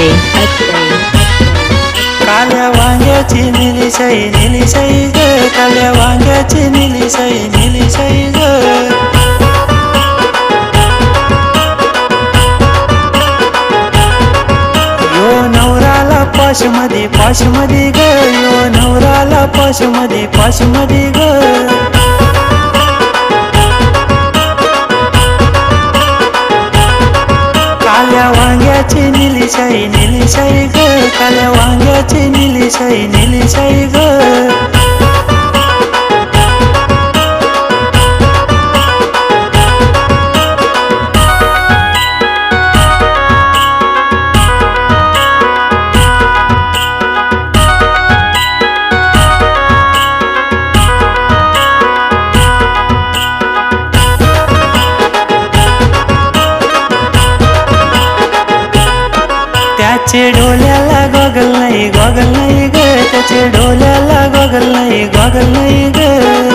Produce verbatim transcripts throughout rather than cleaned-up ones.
X-ray, X-ray. काल्या वांग्याची निलिशाई निलिशाई ग, काल्या वांग्याची निलिशाई निलिशाई ग. यो नवराला पाशमध्ये पाशमध्ये ग, यो नवराला पाशमध्ये पाशमध्ये ग. काल्या वांग्याची निलिशाई निलिशाई ग, काल्या वांग्याची निलिशाई निलिशाई ग. त्याचे डोल्याला गॉगल नाही गॉगल नाही ग, त्याचे डोल्याला गॉगल नाही गॉगल नाही ग.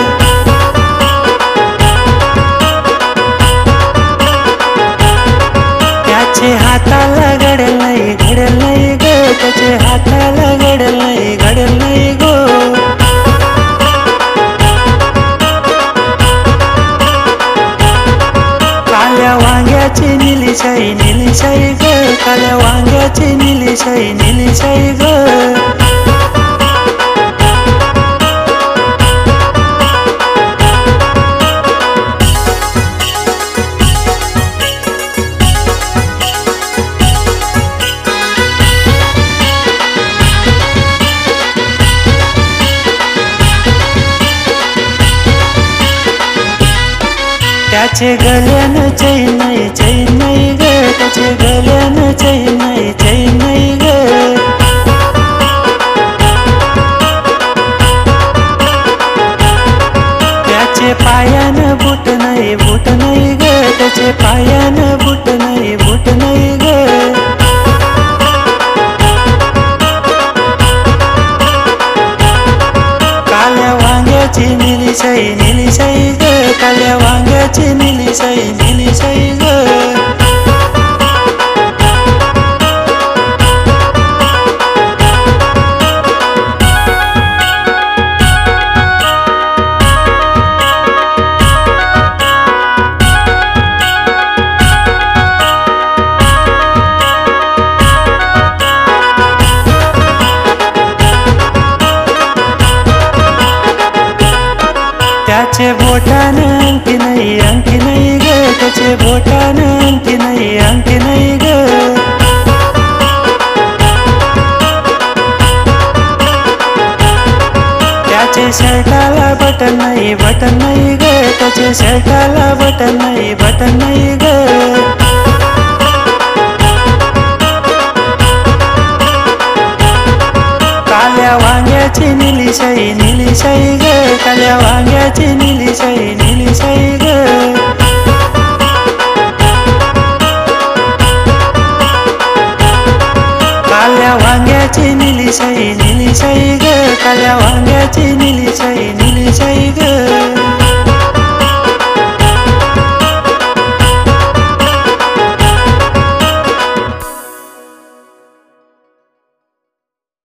त्याचे हाताला घडेल नाही घडेल नाही ग, त्याचे हाताला घडेल नाही घडेल नाही गो. काल्या वांग्याची निलिशाई निलिशाई ग, काल्या वांग्याची निलिशाई निलिशाई ग. त्याचे गल्यानं चैन नाही चैन नाही ग, त्याचे गल्यानं चैन नाही चैन नाही ग. त्याचे पायानं बूट नाही बूट नाही ग, त्याचे पायानं बूट नाही बूट नाही ग. काल्या वांग्याची निलिशाई निलिशाई ग, काल्या वांग्याची निलिशाई निलिशाई ग. त्याचे बोटानं अंकी नाही अंकी नाही ग, त्याचे बोटानं अंकी नाही अंकी नाही ग. त्याचे शर्टाला बटन नाही बटन नाही ग, त्याचे शर्टाला बटन नाही बटन नाही ग. काल्या वांग्याची निलिशाई निलिशाई ग, काल्या वांग्याची निलिशाई निलिशाई ग. काल्या वांग्याची निलिशाई निलिशाई ग, काल्या वांग्याची निलिशाई.